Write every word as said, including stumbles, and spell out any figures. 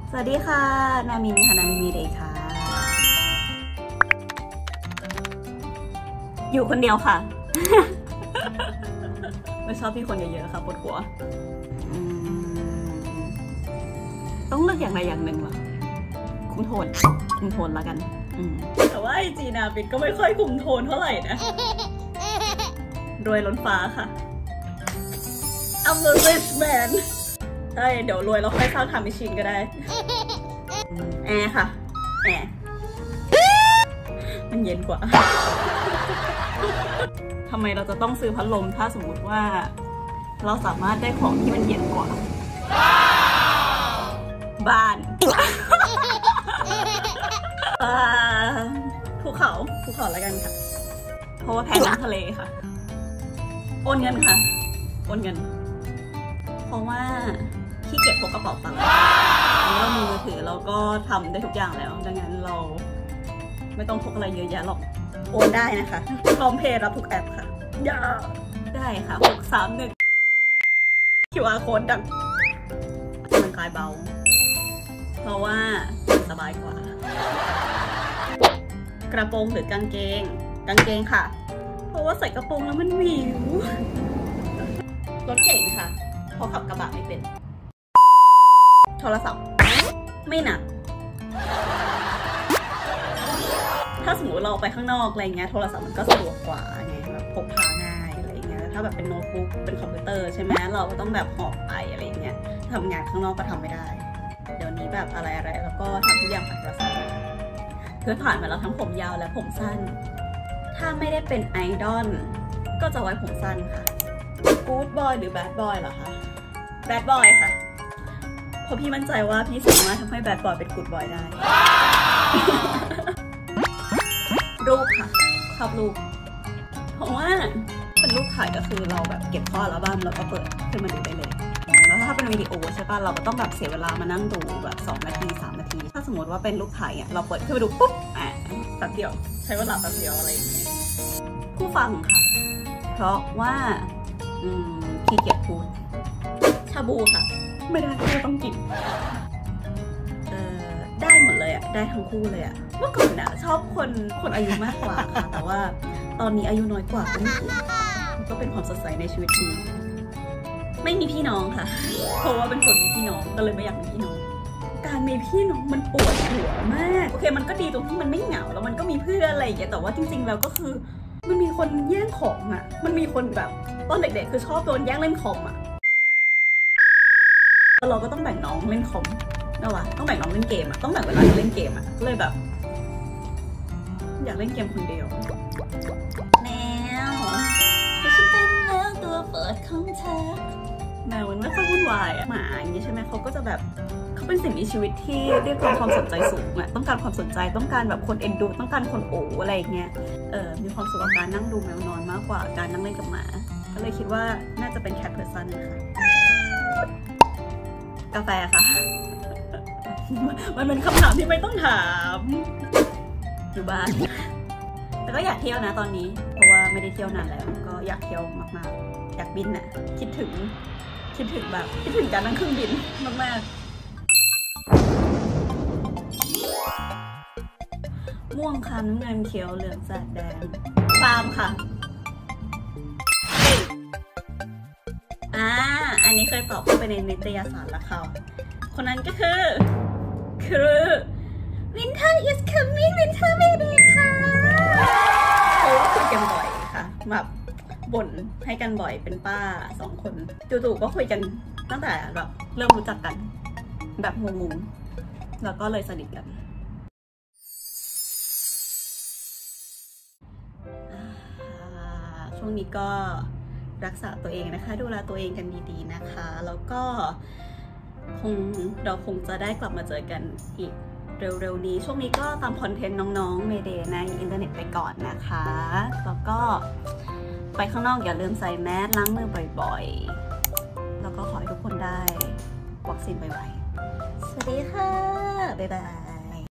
สวัสดีค่ะนามินค่ะนามินมีเดย์ค่ะอยู่คนเดียวค่ะ ไม่ชอบพี่คนเยอะๆค่ะปวดหัวต้องเลือกอย่างใดอย่างหนึ่งเหรอคุมโทนคุมโทนแล้วกันแต่ว่าไอจีนาปิดก็ไม่ค่อยคุมโทนเท่าไหร่นะรวยล้นฟ้าค่ะ I'm a rich man ใช่เดี๋ยวรวยแล้วค่อยสร้างทำมิชินก็ได้แอร์ค่ะแอร์มันเย็นกว่าทำไมเราจะต้องซื้อพัดลมถ้าสมมุติว่าเราสามารถได้ของที่มันเย็นกว่าบ้านภูเขาภูเขาแล้วกันค่ะเพราะว่าแพงน้ำทะเลค่ะโอนเงินค่ะโอนเงินเพราะว่าขี้เกียจพกกระเป๋าตังค์เรามีมือถือเราก็ทำได้ทุกอย่างแล้วดังนั้นเราไม่ต้องพกอะไรเยอะแยะหรอกโอนได้นะคะพร้อมเพย์รับทุกแอปค่ะอย่าได้ค่ะหกสามหนึ่ง คิว อาร์ code ดังมันกลายเบาเพราะว่ามันสบายกว่ากระโปรงหรือกางเกงกางเกงค่ะเพราะว่าใส่กระโปรงแล้วมันวิวรถเก่งค่ะเพราะขับกระบะไม่เป็นโทรศัพท์ไม่หนักถ้าสมมติเราไปข้างนอกอะไรเงี้ยโทรศัพท์มันก็สะดวกกว่าไงแบบพกพาง่ายอะไรเงี้ยถ้าแบบเป็นโน้ตบุ๊กเป็นคอมพิวเตอร์ใช่ไหมเราก็ต้องแบบหอบไปอะไรเงี้ยทำงานข้างนอกก็ทำไม่ได้เดี๋ยวนี้แบบอะไรอะไรแล้วก็ทำทุกอย่างผ่านโทรศัพท์เพื่อผ่านมาแล้วทั้งผมยาวและผมสั้นถ้าไม่ได้เป็นไอดอลก็จะไว้ผมสั้นค่ะกู๊ดบอยหรือแบดบอยเหรอคะแบดบอยค่ะเพราะพี่มั่นใจว่าพี่สามารถทำให้แบดบอยเป็นกู๊ดบอยได้รูปค่ะชอบรูปเพราะว่าเป็นรูปถ่ายก็คือเราแบบเก็บข้ออัลบั้มแล้วก็เปิดขึ้นมาดูได้เลยแล้วถ้าเป็นวิดีโอใช่ป่ะเราก็ต้องแบบเสียเวลามานั่งดูแบบสองนาทีสามนาทีถ้าสมมติว่าเป็นรูปถ่ายอ่ะเราเปิดขึ้นมาดูปุ๊บอ่ะแป๊บเดียวใช้เวลาแป๊บเดียวอะไรอย่างเงี้ยผู้ฟังค่ะเพราะว่าอืมขี้เกียจพูดชาบูค่ะไม่ได้ไม่ต้องกินเอ่อได้หมดเลยอ่ะได้ทั้งคู่เลยอ่ะเมื่อก่อนอ่ะชอบคนคนอายุมากกว่าค่ะแต่ว่าตอนนี้อายุน้อยกว่าก็ไม่ถูกก็เป็นความสดใสในชีวิตจริงไม่มีพี่น้องค่ะเพราะว่าเป็นคนมีพี่น้องก็เลยไม่อยากมีพี่น้องการมีพี่น้องมันปวดหัวมากโอเคมันก็ดีตรงที่มันไม่เหงาแล้วมันก็มีเพื่อนอะไรอย่างเงี้ยแต่ว่าจริงๆแล้วก็คือมันมีคนแย่งของอ่ะมันมีคนแบบตอนเด็กๆคือชอบโดนแย่งเล่นคอมอ่ะแล้วเราก็ต้องแบ่งน้องเล่นคอมนะวะต้องแบ่งน้องเล่นเกมอ่ะต้องแบ่งเวลาเล่นเกมอ่ะเลยแบบอยากเล่นเกมคนเดียวแมวแต่ฉันเป็นแมวตัวเปิดของเธอแมวมันไม่ค่อยวุ่นวายอะหมาอย่างนี้ใช่ไหมเขาก็จะแบบเขาเป็นสิ่งมีชีวิตที่เรียกร้องความสนใจสูงอะต้องการความสนใจต้องการแบบคนเอ็นดูต้องการคนโอ๋อะไรอย่างเงี้ยเออมีความสุขกับการนั่งดูแมวนอนมากกว่าการนั่งเล่นกับหมาก็เลยคิดว่าน่าจะเป็นแคทเพอร์ซันนะคะกาแฟค่ะมันเป็นคำถามที่ไม่ต้องถามอยู่บ้านแต่ก็อยากเที่ยวนะตอนนี้เพราะว่าไม่ได้เที่ยวนานแล้วก็อยากเที่ยวมากๆอยากบินน่ะคิดถึงคิดถึงแบบคิดถึงการนั่งเครื่องบินมากๆม่วงค่ะน้ำเงินเขียวเหลืองแสดแดงฟาร์มค่ะอ่าอันนี้เคยตอบเข้าไปในนิตยสารแล้วค่ะคนนั้นก็คือคือ Winter is coming Winter baby ค่ะเพราะว่าคุยกันบ่อยค่ะแบบบ่นให้กันบ่อยเป็นป้าสองคนจู่ๆก็คุยกันตั้งแต่แบบเริ่มรู้จักกันแบบงงๆแล้วก็เลยสนิทกันช่วงนี้ก็รักษาตัวเองนะคะดูแลตัวเองกันดีๆนะคะแล้วก็คงเราคงจะได้กลับมาเจอกันอีกเร็วๆนี้ช่วงนี้ก็ตามคอนเทนต์น้องๆเมเดย์ในอินเทอร์เน็ตไปก่อนนะคะแล้วก็ไปข้างนอกอย่าลืมใส่แมสล้างมือบ่อยๆแล้วก็ขอให้ทุกคนได้วัคซีนไวๆสวัสดีค่ะบ๊ายบาย